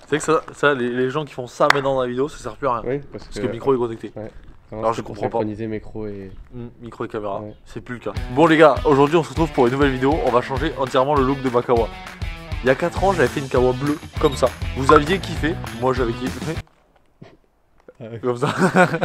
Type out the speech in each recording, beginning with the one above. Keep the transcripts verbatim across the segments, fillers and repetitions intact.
sais que ça, ça les, les gens qui font ça maintenant dans la vidéo, ça sert plus à rien. Oui, parce, parce que, que le micro est connecté. Ouais. Non, alors je comprends pas. Micro et... Mmh, micro et caméra, ouais. C'est plus le cas. Bon les gars, aujourd'hui on se retrouve pour une nouvelle vidéo. On va changer entièrement le look de ma kawa. Il y a quatre ans, j'avais fait une kawa bleue comme ça. Vous aviez kiffé, moi j'avais kiffé. Ouais. Comme ça.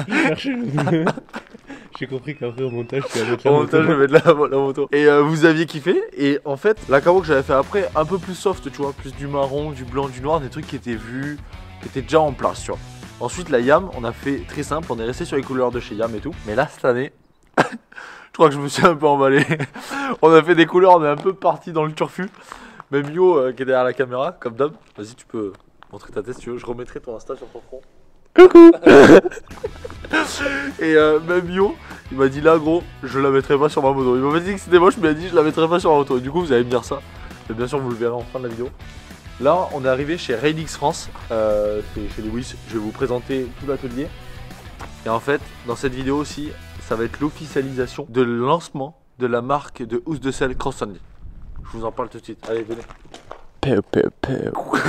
J'ai compris qu'après au montage, tu vas mettre la au moto. montage, je vais mettre la, la moto. Et euh, vous aviez kiffé. Et en fait, la kawa que j'avais fait après, un peu plus soft, tu vois, plus du marron, du blanc, du noir, des trucs qui étaient vus, qui étaient déjà en place, tu vois. Ensuite, la Yam, on a fait très simple, on est resté sur les couleurs de chez Yam et tout. Mais là, cette année, je crois que je me suis un peu emballé. On a fait des couleurs, on est un peu parti dans le turfu. Même Yo euh, qui est derrière la caméra, comme d'hab. Vas-y, tu peux montrer ta tête si tu veux. Je remettrai ton Insta sur ton front. Coucou. Et euh, même Yo, il m'a dit là, gros, je la mettrai pas sur ma moto. Il m'a pas dit que c'était moche, mais il m'a dit je la mettrai pas sur ma moto. Et du coup, vous allez me dire ça. Et bien sûr, vous le verrez en fin de la vidéo. Là, on est arrivé chez Railix France, euh, c'est chez Lewis. Je vais vous présenter tout l'atelier. Et en fait, dans cette vidéo aussi, ça va être l'officialisation de lancement de la marque de housse de selle Cross-Sandy. Je vous en parle tout de suite. Allez, venez. Peu, peu, peu.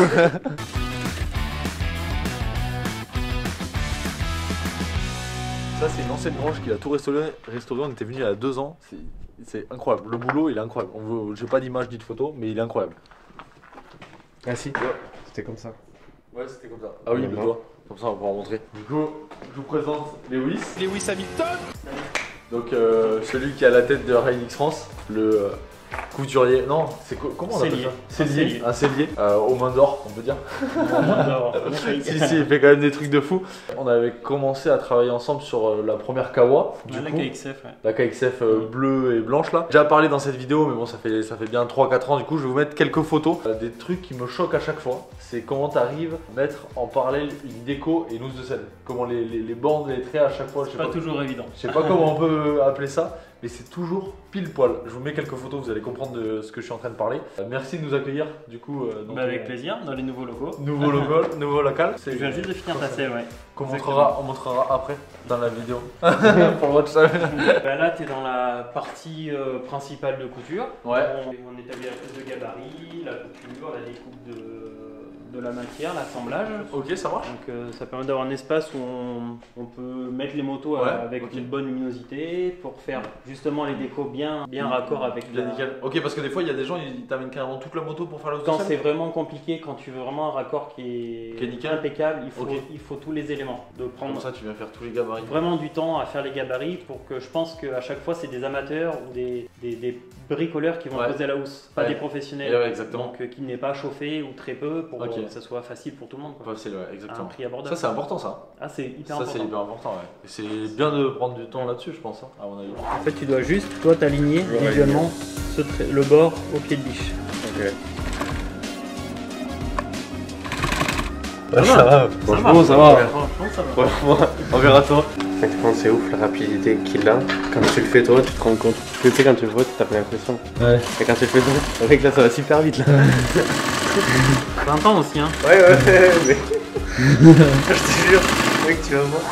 Ça, c'est une ancienne grange qu'il a tout restauré. restauré. On était venu il y a deux ans. C'est incroyable. Le boulot, il est incroyable. J'ai pas d'image ni de photo, mais il est incroyable. Ah si, ouais. C'était comme ça. Ouais, c'était comme ça. Ah oui, le doigt. Comme ça, on va pouvoir montrer. Du coup, je vous présente Lewis. Lewis Hamilton. Donc, euh, celui qui a la tête de Railix France, le euh, couturier. Non, c'est co comment on appelle ça? Cellier. Un cellier. Euh, aux mains d'or, on peut dire. Si, si, il fait quand même des trucs de fou. On avait commencé à travailler ensemble sur euh, la première kawa. Du ouais, coup, la K X F, ouais. La K X F euh, mmh. bleue et blanche là. J'ai déjà parlé dans cette vidéo, mais bon, ça fait, ça fait bien trois quatre ans. Du coup, je vais vous mettre quelques photos. Euh, des trucs qui me choquent à chaque fois. C'est comment tu arrives à mettre en parallèle une déco et une housse de selle. Comment les, les, les bandes, les traits à chaque fois. C'est pas, pas toujours évident. Je sais pas comment on peut appeler ça, mais c'est toujours pile poil. Je vous mets quelques photos, vous allez comprendre de ce que je suis en train de parler. Euh, merci de nous accueillir, du coup. Euh, bah avec euh, plaisir, dans les nouveaux locaux. Nouveau logo, nouveau local. Je viens juste de finir ta selle, ouais. Qu'on montrera, on montrera après dans la vidéo. Pour le WhatsApp. Bah là, tu es dans la partie euh, principale de couture. Ouais. On, on établit la prise de gabarit, la couture, la découpe de, de la matière, l'assemblage. Ok, ça marche. Donc euh, ça permet d'avoir un espace où on, on peut mettre les motos ouais, avec okay. une bonne luminosité pour faire justement les décos bien, bien raccord avec bien la... nickel. Ok, parce que des fois il y a des gens ils t'amènent carrément toute la moto pour faire la housse. Quand c'est vraiment compliqué, quand tu veux vraiment un raccord qui est, qui est nickel. impeccable, il faut, okay. il faut tous les éléments. De prendre comme ça tu viens faire tous les gabarits. Vraiment du temps à faire les gabarits pour que je pense qu'à chaque fois c'est des amateurs ou des, des, des bricoleurs qui vont ouais. poser la housse, pas ouais. des professionnels. Ouais, exactement. Donc euh, qui n'est pas chauffé ou très peu pour okay. que ça soit facile pour tout le monde. Quoi. Facile, ouais, exactement. À un prix abordable. Ça c'est important ça. Ah c'est hyper ça, important. Ça c'est hyper important, ouais. C'est bien de prendre du temps là-dessus je pense, hein, à mon avis. En fait tu dois juste, toi t'aligner ouais, visuellement ce le bord au pied de biche. Ok. Ouais, ça, ça va, franchement ça va. Franchement ça va. On verra toi. Franchement c'est ouf la rapidité qu'il a. Quand tu le fais toi, tu te rends compte. Tu sais quand tu le vois, tu t'as pas l'impression. Ouais. Et quand tu le fais toi, c'est vrai que là ça va super vite là. vingt ans aussi hein. Ouais ouais ouais mais... je te jure, c'est vrai que tu vas voir.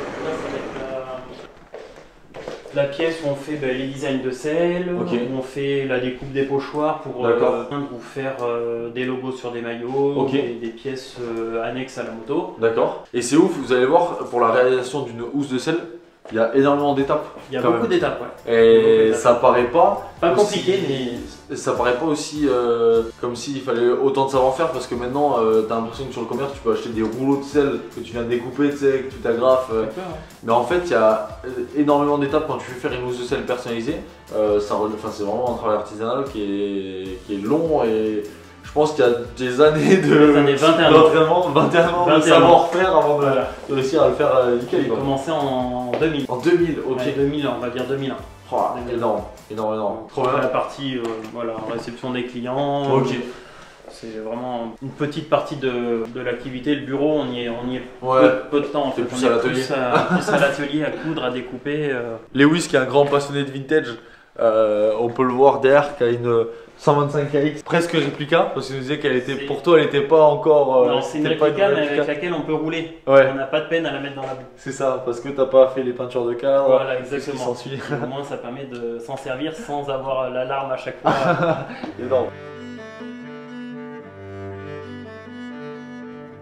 La pièce où on fait ben, les designs de selle, okay. où on fait la découpe des pochoirs pour euh, vous faire euh, des logos sur des maillots, okay. des, des pièces euh, annexes à la moto. D'accord. Et c'est ouf, vous allez voir, pour la réalisation d'une housse de selle, il y a énormément d'étapes. Il y a beaucoup d'étapes, ouais. Et ça paraît pas... Pas aussi, compliqué, mais... Ça paraît pas aussi euh, comme s'il fallait autant de savoir-faire parce que maintenant, euh, t'as l'impression que sur le commerce, tu peux acheter des rouleaux de selle que tu viens de découper, tu sais, que tu t'agrafes. Euh. Ouais. Mais en fait, il y a énormément d'étapes quand tu veux faire une housse de selle personnalisée. Euh, enfin, c'est vraiment un travail artisanal qui est, qui est long et... Je pense qu'il y a des années de d'entraînement, vingt et un ans de savoir-faire avant de, voilà. de réussir à le faire euh, nickel. J'ai commencé en deux mille. En deux mille, ok. Ouais, deux mille, on va dire deux mille un. Oh, énorme, énorme, énorme. Trop bien. La partie euh, voilà, réception des clients. Ok. C'est vraiment une petite partie de, de l'activité. Le bureau, on y est, on y est ouais. peu, peu de temps. En fait. Plus on à l'atelier. Plus à, plus à l'atelier, à coudre, à découper. Euh. Lewis, qui est un grand passionné de vintage, euh, on peut le voir derrière, qui a une cent vingt-cinq K X presque réplica, parce qu'il nous disait qu'elle était, pour toi, elle n'était pas encore. Euh, non, c'est une réplica, mais avec laquelle on peut rouler. Ouais. On n'a pas de peine à la mettre dans la boue. C'est ça, parce que t'as pas fait les peintures de cadre. Voilà, exactement. Au moins, ça permet de s'en servir sans avoir l'alarme à chaque fois. Énorme.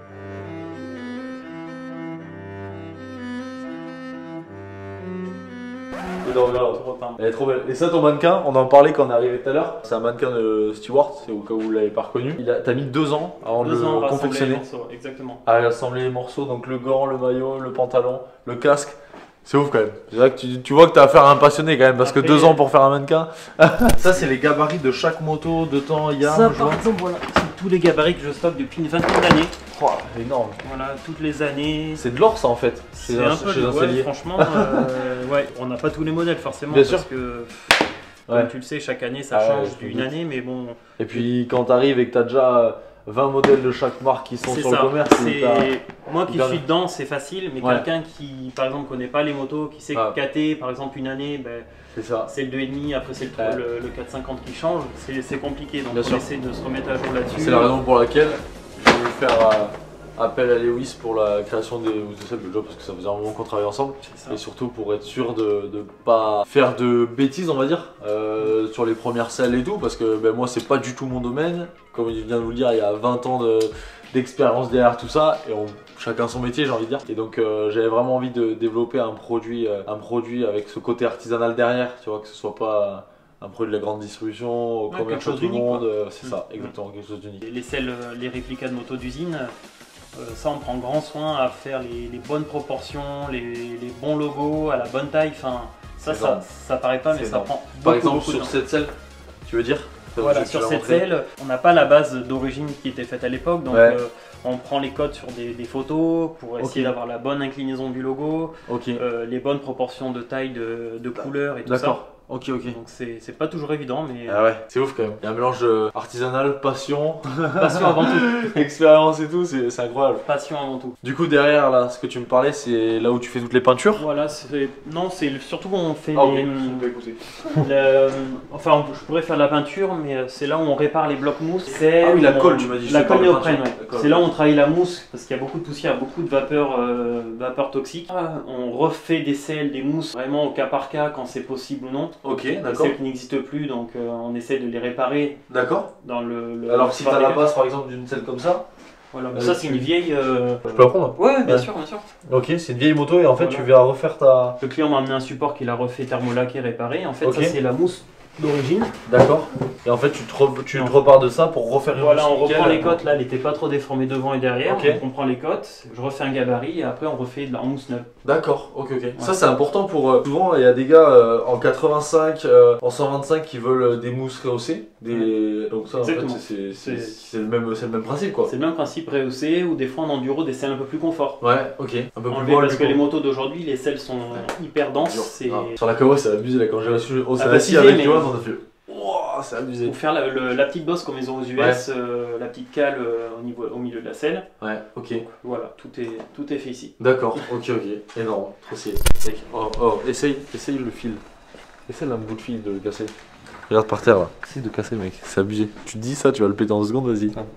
énormément. tout repeindre. Elle est trop belle. Et ça, ton mannequin, on en parlait quand on est arrivé tout à l'heure. C'est un mannequin de Stewart, c'est au cas où vous l'avez pas reconnu. Il a, t'as mis deux ans avant de Deux ans le à rassembler les confectionner. morceaux, exactement. À assembler les morceaux, donc le gant, le maillot, le pantalon, le casque. C'est ouf quand même. C'est vrai que tu, tu vois que t'as affaire à un passionné quand même, parce Après, que deux ans pour faire un mannequin. Ça, c'est les gabarits de chaque moto, de temps, Yam, Ça, Joint. par exemple, voilà, c'est tous les gabarits que je stocke depuis une vingtaine d'années. Oh, énorme. Voilà, toutes les années. C'est de l'or ça en fait. Chez C'est un, un peu chez de- un ouais, cellier. franchement, euh, ouais, on n'a pas tous les modèles forcément. Bien parce sûr. que, Ouais. comme tu le sais, chaque année ça Ah ouais, change je me d'une doute. année, mais bon. Et puis quand t'arrives et que t'as déjà vingt modèles de chaque marque qui sont C'est sur ça. le commerce, C'est- t'as- Moi qui hyper suis bien. dedans, c'est facile, mais Ouais. quelqu'un qui, par exemple, connaît pas les motos, qui sait Ah. cater, par exemple, une année, ben, c'est ça. c'est le deux virgule cinq, après c'est le, Ouais. le, le quatre cinquante qui change, c'est c'est compliqué. Donc Bien on sûr. essaie de se remettre à jour là-dessus. C'est la raison pour laquelle je vais faire euh, appel à Lewis pour la création des de celle de job parce que ça faisait un moment qu'on travaillait ensemble. C'est ça. Et surtout pour être sûr de ne pas faire de bêtises, on va dire, euh, sur les premières selles et tout, parce que ben, moi c'est pas du tout mon domaine. Comme il vient de vous le dire, il y a vingt ans de- d'expérience derrière tout ça, et on, chacun son métier, j'ai envie de dire. Et donc euh, j'avais vraiment envie de développer un produit, euh, un produit avec ce côté artisanal derrière, tu vois, que ce soit pas un produit de la grande distribution, au Ouais, commerce quelque chose à tout le d'unique, monde, quoi. euh, c'est Mm. ça, Mm. exactement, quelque chose d'unique. Les selles, euh, les réplicas de motos d'usine, euh, ça on prend grand soin à faire les, les bonnes proportions, les, les bons logos à la bonne taille. Enfin, ça, C'est ça, énorme. ça paraît pas, mais C'est ça énorme. prend beaucoup, Par exemple, beaucoup de sur temps. cette selle, tu veux dire Voilà, Tu- tu sur l'as cette montré. selle, on n'a pas la base d'origine qui était faite à l'époque, donc Ouais. euh, on prend les codes sur des, des photos pour essayer Ok. d'avoir la bonne inclinaison du logo, Ok, euh, les bonnes proportions de taille, de, de couleur et tout ça. d'accord. Ok, ok. Donc c'est c'est pas toujours évident, mais Ah ouais, c'est ouf quand même. Il y a un mélange euh, artisanal, passion, passion avant tout. expérience et tout, c'est c'est incroyable. Passion avant tout. Du coup, derrière là, ce que tu me parlais, c'est là où tu fais toutes les peintures. Voilà, c'est non, c'est le- surtout on fait Ah, ok, les, je vais écouter. le- enfin je pourrais faire de la peinture, mais euh, c'est là où on répare les blocs mousse. C'est Ah oui, la où colle, on- tu m'as dit, je La te parle colle de néoprène, peinture. ouais. D'accord. C'est là où on travaille la mousse parce qu'il y a beaucoup de poussière, beaucoup de vapeur, euh, vapeur toxique. Ah, on refait des sels, des mousses vraiment au cas par cas quand c'est possible ou non. Ok, Des d'accord. sels qui n'existent plus, donc euh, on essaie de les réparer D'accord. dans le. le Alors, si t'as la base, base par exemple d'une selle comme ça, voilà. euh, Ça c'est tu- une vieille. euh, je peux la prendre. Ouais, bien Ouais. sûr, bien sûr. Ok, c'est une vieille moto et en fait, Voilà. tu viens refaire ta. Le client m'a amené un support qu'il a refait thermolaqué, réparé. En fait, Ok. ça c'est la mousse d'origine. D'accord. Et en fait, tu te, re- tu te repars de ça pour refaire une Voilà, mousse on reprend nickel. les cotes, là, elle n'était pas trop déformée devant et derrière, Ok. donc on prend les cotes, je refais un gabarit et après on refait de la en mousse neuve. D'accord, ok, ok. Ça, c'est important pour. euh, souvent, il y a des gars euh, en quatre-vingt-cinq, euh, en cent vingt-cinq qui veulent euh, des mousses rehaussées. Des... Donc, ça, en fait, Exactement. c'est- c'est C'est- c'est le, même- c'est le même principe quoi. C'est le même principe rehaussé ou des fois en enduro des selles un peu plus confort. Ouais, ok. Un peu plus Enlevé molle, parce du que coup. les motos d'aujourd'hui, les selles sont hyper denses. Dur. C'est Ah, sur la Kawa, c'est abusé là. Quand j'ai reçu au Ah, Salassi baptisé, avec mais- Johan, on a fait. Wouah, c'est abusé. pour faire la, le- la petite bosse comme ils ont aux U S, euh, la petite cale euh, au, niveau, au milieu de la selle. Ouais, ok. Voilà, tout est, tout est fait ici. D'accord, ok, ok. Énorme, trop stylé. Mec, Oh, oh, essaye, essaye le fil. Essaye un bout de fil de le casser. Regarde par terre là. Essaye de casser, mec, c'est abusé. Tu te dis ça, tu vas le péter en deux secondes, vas-y. Ah.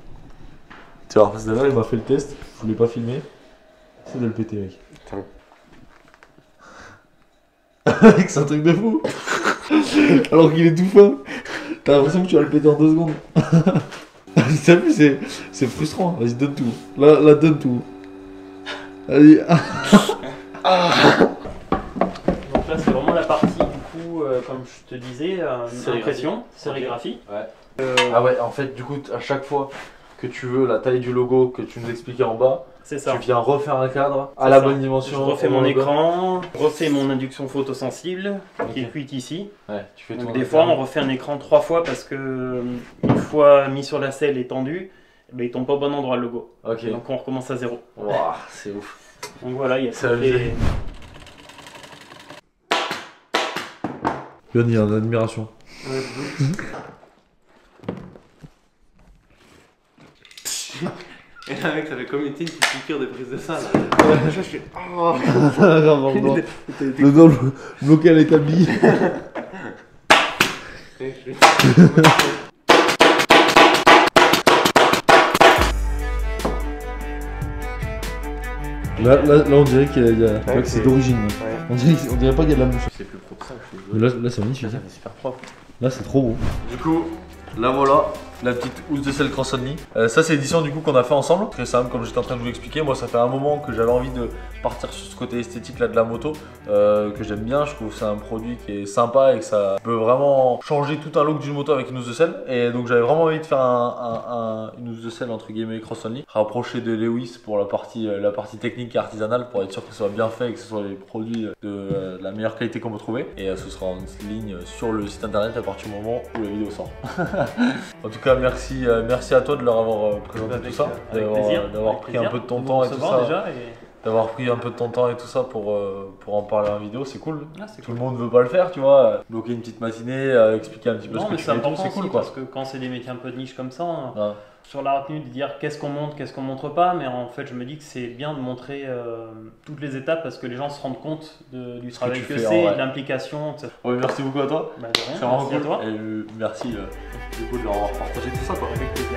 Tu vois, parce que là, il m'a fait le test, je voulais pas filmer. Essaye de le péter, mec. Attends. Mec, c'est un truc de fou. Alors qu'il est tout fin. T'as l'impression que tu vas le péter en deux secondes. T'as vu, c'est, c'est frustrant. Vas-y, donne tout. Là, là, donne tout. Vas-y. Donc là, c'est vraiment la partie, du coup, euh, comme je te disais, euh, Sérigraphie. impression, sérigraphie. Ouais. Euh, Ah ouais, en fait, du coup, à chaque fois que tu veux la taille du logo que tu nous expliquais en bas, c'est ça. tu viens refaire un cadre à C'est la ça. bonne Je dimension. refais au mon logo. écran, je refais mon induction photosensible qui est Ok. cuite ici. Ouais, tu fais Donc tout des en fois, on interne. refait un écran trois fois parce que euh, une fois mis sur la selle et tendu, eh ben, il tombe pas au bon endroit le logo. Ok. Donc on recommence à zéro. Waouh, c'est ouf. Donc voilà, il y a C'est toutes les- abusé. Yann, il est en admiration. Et là, mec, ça fait comme une petite piqûre de prise de sang là. Je fais. Oh. Le dos bloqué à l'établi. Là, là, là, on dirait qu'il y a, il y a- Ouais, que c'est c'est- d'origine. Ouais. On dirait, on dirait pas qu'il y a de la mouche. C'est plus propre que ça, je suis Mais là, là c'est magnifique. Ça fait super propre. Là, c'est trop beau. Du coup, là voilà, la petite housse de sel Cross Only. Euh, ça c'est l'édition du coup qu'on a fait ensemble. Très simple comme j'étais en train de vous l'expliquer. Moi ça fait un moment que j'avais envie de partir sur ce côté esthétique là de la moto. Euh, que j'aime bien, je trouve que c'est un produit qui est sympa et que ça peut vraiment changer tout un look d'une moto avec une housse de sel. Et donc j'avais vraiment envie de faire un, un, un, une housse de sel entre guillemets Cross Only. Rapprocher de Lewis pour la partie, la partie technique et artisanale pour être sûr que ce soit bien fait et que ce soit les produits de, euh, de la meilleure qualité qu'on peut trouver. Et euh, ce sera en ligne sur le site internet à partir du moment où la vidéo sort. En tout cas merci, euh, merci à toi de leur avoir euh, présenté avec, tout ça, d'avoir pris plaisir. un peu de ton temps et tout ça. Déjà et... D'avoir pris un peu de ton temps et tout ça pour, euh, pour en parler en vidéo, c'est cool. Ah, tout cool. le monde veut pas le faire, tu vois. Bloquer une petite matinée, euh, expliquer un petit peu non, ce que mais tu c'est fais, important c'est cool aussi, quoi. Parce que quand c'est des métiers un peu de niche comme ça, hein, ouais. Sur la retenue de dire qu'est-ce qu'on montre, qu'est-ce qu'on montre pas, mais en fait je me dis que c'est bien de montrer euh, toutes les étapes parce que les gens se rendent compte de, du ce travail que, que, que c'est, de l'implication. Ouais, merci beaucoup à toi. Bah, de rien, c'est vraiment merci cool. à toi. Et euh, merci euh, du coup de leur avoir partagé tout ça quoi. Avec plaisir.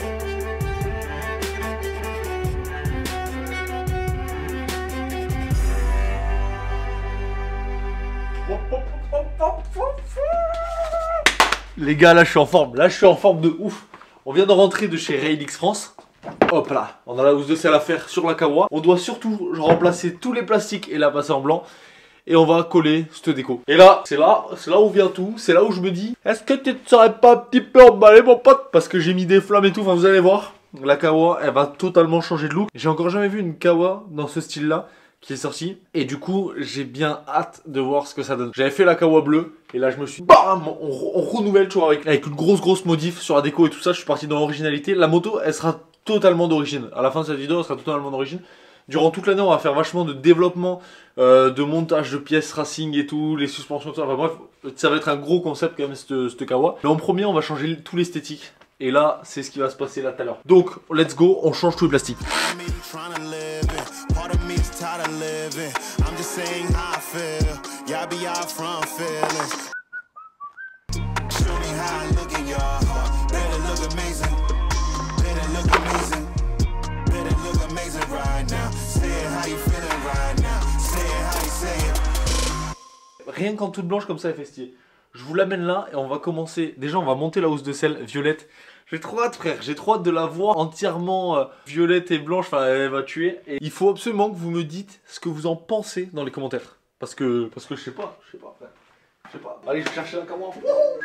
Les gars, là je suis en forme, là je suis en forme de ouf. On vient de rentrer de chez Railix France. Hop là, on a la housse de sel à faire sur la Kawa. On doit surtout remplacer tous les plastiques et la passer en blanc. Et on va coller cette déco. Et là, c'est là, c'est là où vient tout. C'est là où je me dis, est-ce que tu ne serais pas un petit peu emballé mon pote? Parce que j'ai mis des flammes et tout, enfin vous allez voir. La Kawa, elle va totalement changer de look. J'ai encore jamais vu une Kawa dans ce style là qui est sorti et du coup j'ai bien hâte de voir ce que ça donne. J'avais fait la Kawa bleue et là je me suis bam, on, on renouvelle tu vois avec, avec une grosse grosse modif sur la déco et tout ça. Je suis parti dans l'originalité. La moto elle sera totalement d'origine. À la fin de cette vidéo elle sera totalement d'origine. Durant toute l'année on va faire vachement de développement, euh, de montage de pièces racing et tout, les suspensions tout ça. Enfin bref, ça va être un gros concept quand même cette, cette Kawa. Mais en premier on va changer tout l'esthétique. Et là, c'est ce qui va se passer là tout à l'heure. Donc, let's go, on change tous les plastiques. Rien qu'en toute blanche comme ça, elle fait stylé. Je vous l'amène là et on va commencer. Déjà, on va monter la housse de sel violette. J'ai trop hâte, frère. J'ai trop hâte de la voir entièrement euh, violette et blanche. Enfin, elle va tuer. Et il faut absolument que vous me dites ce que vous en pensez dans les commentaires. Parce que, parce que je sais pas. Je sais pas, frère. Je sais pas. Allez, je vais chercher la caméra.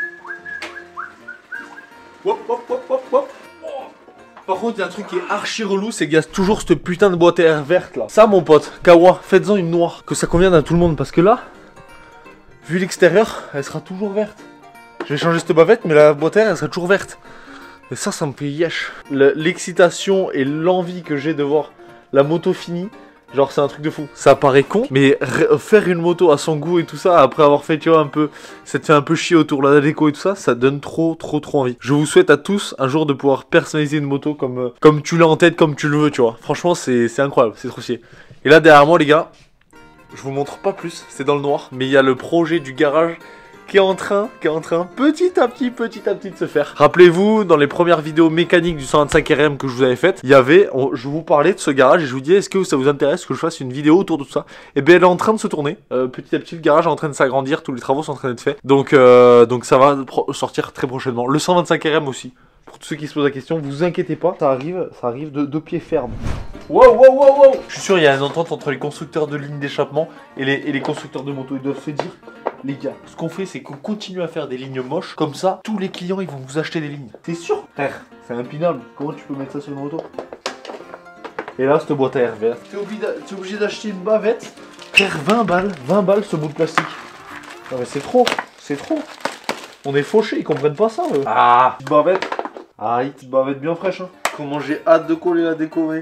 Hop, hop, hop, hop, hop. Par contre, il y a un truc qui est archi relou, c'est qu'il y a toujours cette putain de boîte à air verte là. Ça, mon pote, Kawa, faites-en une noire. Que ça convienne à tout le monde. Parce que là, vu l'extérieur, elle sera toujours verte. Je vais changer cette bavette, mais la boîte à air, elle sera toujours verte. Et ça, ça me fait yesh. L'excitation et l'envie que j'ai de voir la moto finie, genre c'est un truc de fou. Ça paraît con, mais faire une moto à son goût et tout ça, après avoir fait, tu vois, un peu, ça te fait un peu chier autour de la déco et tout ça, ça donne trop, trop, trop envie. Je vous souhaite à tous un jour de pouvoir personnaliser une moto comme, euh, comme tu l'as en tête, comme tu le veux, tu vois. Franchement, c'est incroyable, c'est trop stylé. Et là, derrière moi, les gars, je vous montre pas plus, c'est dans le noir, mais il y a le projet du garage qui est en train, qui est en train, petit à petit, petit à petit de se faire. Rappelez-vous, dans les premières vidéos mécaniques du cent vingt-cinq R M que je vous avais faites, il y avait, on, je vous parlais de ce garage et je vous disais, est-ce que ça vous intéresse que je fasse une vidéo autour de tout ça? Et bien, elle est en train de se tourner. Euh, petit à petit, le garage est en train de s'agrandir, tous les travaux sont en train d'être faits. Donc, euh, donc ça va sortir très prochainement. Le cent vingt-cinq R M aussi. Pour tous ceux qui se posent la question, vous inquiétez pas, ça arrive, ça arrive de, de pied ferme. Wow, wow, wow, wow. Je suis sûr, il y a une entente entre les constructeurs de lignes d'échappement et les, et les constructeurs de motos. Ils doivent se dire, les gars, ce qu'on fait, c'est qu'on continue à faire des lignes moches. Comme ça, tous les clients, ils vont vous acheter des lignes. C'est sûr, frère, c'est impinable. Comment tu peux mettre ça sur une moto? Et là, cette boîte à air verte. T'es obligé d'acheter une bavette. Frère, vingt balles, vingt balles ce bout de plastique. Non mais c'est trop, c'est trop. On est fauchés, ils comprennent pas ça, eux. Ah, petite bavette. Ah, petite bavette bien fraîche, hein. Comment j'ai hâte de coller la déco, mec.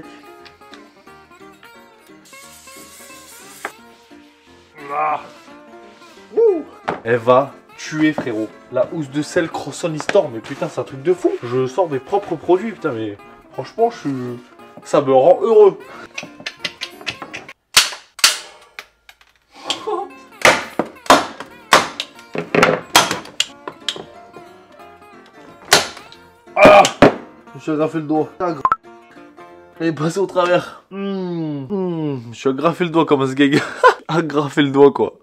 Ah. Ouh. Elle va tuer, frérot. La housse de sel Cross Only Storm, mais putain, c'est un truc de fou. Je sors mes propres produits, putain, mais franchement, je suis... ça me rend heureux. Ah, je me suis agrafé le doigt. Elle est passée au travers. Mmh. Mmh. Je suis agrafé le doigt comme un sgeg. Agrafé le doigt, quoi.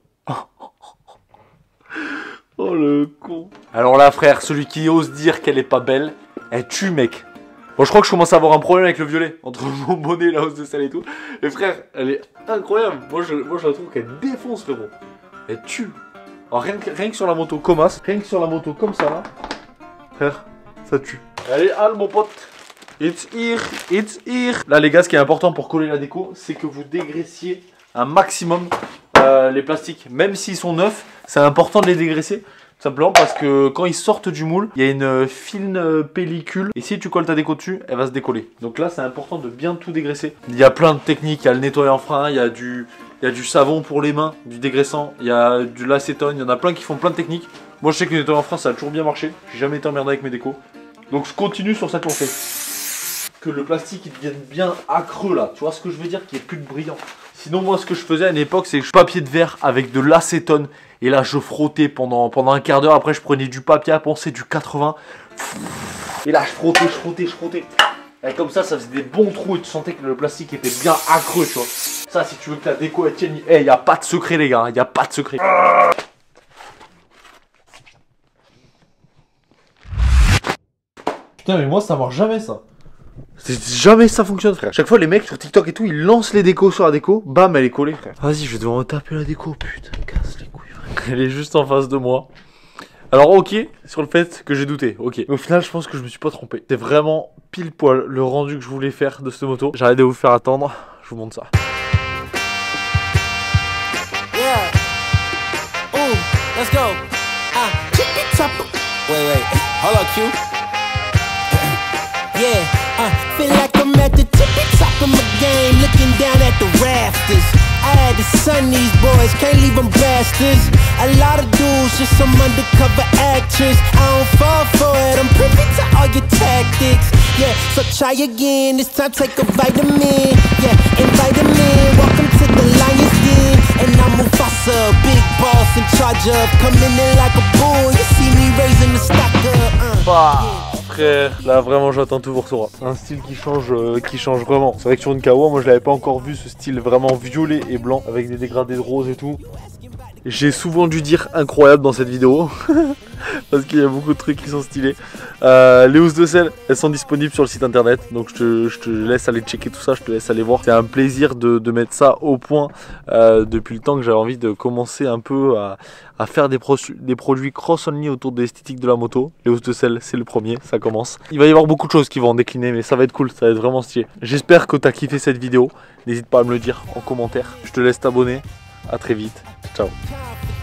Oh le con. Alors là, frère, celui qui ose dire qu'elle est pas belle, Elle tue, mec. Bon, je crois que je commence à avoir un problème avec le violet. Entre mon bonnet, la hausse de selle et tout. Et frère, elle est incroyable. Moi, je, moi, je la trouve qu'elle défonce, frérot. Elle tue. Alors, rien que, rien que sur la moto comme as, rien que sur la moto comme ça, là. Frère, ça tue. Allez, Al, mon pote. It's here, it's here. Là, les gars, ce qui est important pour coller la déco, c'est que vous dégraissiez un maximum euh, les plastiques. Même s'ils sont neufs, c'est important de les dégraisser. Tout simplement parce que quand ils sortent du moule, il y a une fine pellicule. Et si tu colles ta déco dessus, elle va se décoller. Donc là, c'est important de bien tout dégraisser. Il y a plein de techniques. Il y a le nettoyant frein, il y a du, il y a du savon pour les mains, du dégraissant. Il y a de l'acétone. Il y en a plein qui font plein de techniques. Moi, je sais que le nettoyant frein, ça a toujours bien marché. J'ai jamais été emmerdé avec mes décos. Donc je continue sur cette lancée. Que le plastique il devienne bien accreux là, tu vois ce que je veux dire, qu'il n'y ait plus de brillant. Sinon moi ce que je faisais à une époque c'est que je papier de verre avec de l'acétone et là je frottais pendant, pendant un quart d'heure, après je prenais du papier à poncer, du quatre-vingts et là je frottais, je frottais, je frottais et comme ça ça faisait des bons trous et tu sentais que le plastique était bien accreux, tu vois. Ça si tu veux que la déco elle tienne, il n'y a pas de secret les gars, il n'y a pas de secret. Putain mais moi ça marche jamais ça. Jamais ça fonctionne frère. Chaque fois les mecs sur TikTok et tout ils lancent les décos sur la déco, bam elle est collée frère. Vas-y je vais devoir me taper la déco, putain casse les couilles frère. Elle est juste en face de moi. Alors ok sur le fait que j'ai douté, ok. Mais au final je pense que je me suis pas trompé. C'est vraiment pile poil le rendu que je voulais faire de cette moto. J'arrête de vous faire attendre, je vous montre ça. Yeah. Ooh, let's go. Ah, wait, wait, hold on, Q. Yeah, uh, feel like I'm at the tippy top of my game, looking down at the rafters. I had to son these boys, can't leave them bastards. A lot of dudes, just some undercover actress. I don't fall for it, I'm privy to all your tactics. Yeah, so try again, this time take a vitamin. Yeah, invite them in, welcome to the Lion's Den. And I'm Mufasa, big boss in charge of, coming in like a bull. You see me raising the stock up. Uh, yeah. Frère, là vraiment j'attends tout pour toi. Un style qui change, euh, qui change vraiment. C'est vrai que sur une Kawa, moi je l'avais pas encore vu ce style vraiment violet et blanc avec des dégradés de rose et tout. J'ai souvent dû dire incroyable dans cette vidéo parce qu'il y a beaucoup de trucs qui sont stylés. Euh, les housses de selle, elles sont disponibles sur le site internet, donc je te, je te laisse aller checker tout ça, je te laisse aller voir. C'est un plaisir de, de mettre ça au point euh, depuis le temps que j'avais envie de commencer un peu à, à faire des, pro des produits cross-only autour de l'esthétique de la moto. Les housses de selle, c'est le premier, ça commence. Il va y avoir beaucoup de choses qui vont en décliner, mais ça va être cool, ça va être vraiment stylé. J'espère que tu as kiffé cette vidéo, n'hésite pas à me le dire en commentaire. Je te laisse t'abonner, à très vite, ciao.